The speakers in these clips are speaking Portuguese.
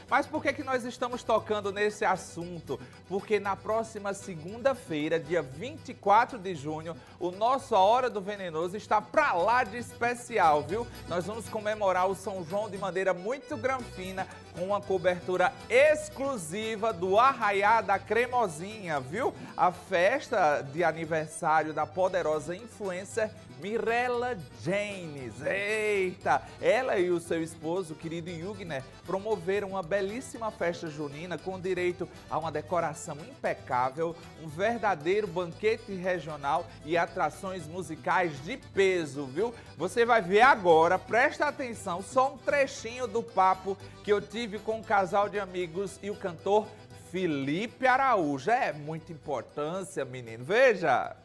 Mas por que que nós estamos tocando nesse assunto? Porque na próxima segunda-feira, dia 24 de junho, o nosso A Hora do Venenoso está pra lá de especial, viu? Nós vamos comemorar o São João de maneira muito granfina, com uma cobertura exclusiva do Arraiá da Cremosinha, viu? A festa de aniversário da poderosa influencer Mirella Janes. Eita! Ela e o seu esposo, o querido Yugner, promoveram uma belíssima festa junina com direito a uma decoração impecável, um verdadeiro banquete regional e atrações musicais de peso, viu? Você vai ver agora, presta atenção, só um trechinho do papo que eu tive com um casal de amigos e o cantor Felipe Araújo. É muita importância, menino. Veja!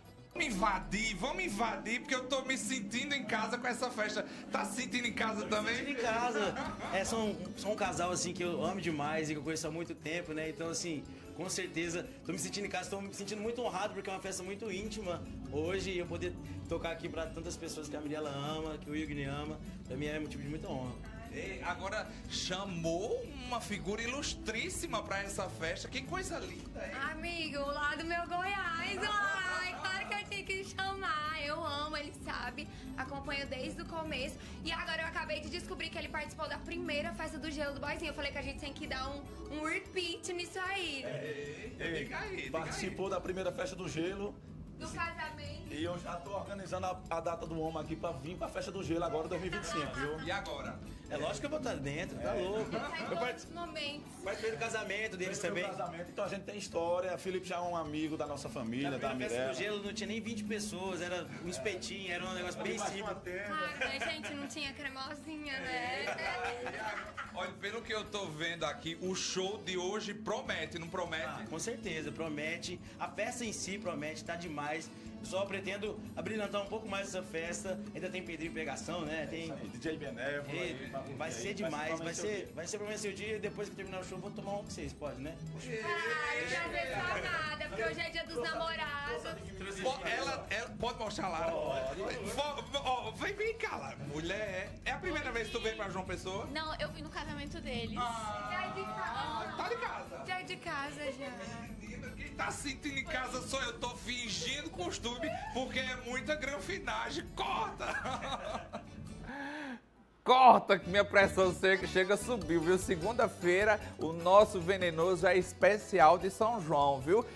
Vamos invadir, porque eu tô me sentindo em casa com essa festa. Tá se sentindo em casa também? Sentindo em casa. São um casal, assim, que eu amo demais e que eu conheço há muito tempo, né? Então, assim, com certeza, tô me sentindo em casa, tô me sentindo muito honrado, porque é uma festa muito íntima hoje, e eu poder tocar aqui pra tantas pessoas que a Mirella ama, que o Yugner ama, pra mim é motivo de muita honra. E agora chamou uma figura ilustríssima pra essa festa. Que coisa linda, hein? Amigo, lá do meu Goiás. Ai, claro que eu tinha que chamar. Eu amo, ele sabe. Acompanho desde o começo. E agora eu acabei de descobrir que ele participou da primeira festa do gelo do Boizinho. Eu falei que a gente tem que dar um repeat nisso aí. Diga aí. Participou da primeira festa do gelo. Do casamento. E eu já tô organizando a data do homem aqui pra vir pra festa do gelo agora, 2025, viu? E agora? É lógico que eu vou estar dentro, tá louco. Em todos os momentos. Participei do casamento deles também. Casamento, então a gente tem história. Felipe já é um amigo da nossa família, Na da primeira festa Mirella. do gelo não tinha nem 20 pessoas, era um espetinho, era um negócio bem simples. Claro, né, gente? Não tinha cremosinha, né? Olha, pelo que eu tô vendo aqui, o show de hoje promete, não promete? Ah, com certeza, promete. A festa em si promete, tá demais. Eu só pretendo abrilhantar um pouco mais essa festa. Ainda tem Pedrinho Pegação, né? Tem DJ Benévolo aí. vai ser demais, vai ser pra mim o dia e depois que terminar o show eu vou tomar um com vocês, pode, né? Claro, prazer só nada, porque hoje é dia dos namorados. Ela pode mostrar lá? Vem cá lá. Mulher, é a primeira vez que tu vem pra João Pessoa? Não, eu fui no casamento deles. Já de casa. Tá de casa. Já de casa, já. Menina, quem tá sentindo em casa sou eu. Tô fingindo costume, porque é muita granfinagem. Corta! Corta que minha pressão chega a subir, viu? Segunda-feira, o nosso venenoso é especial de São João, viu?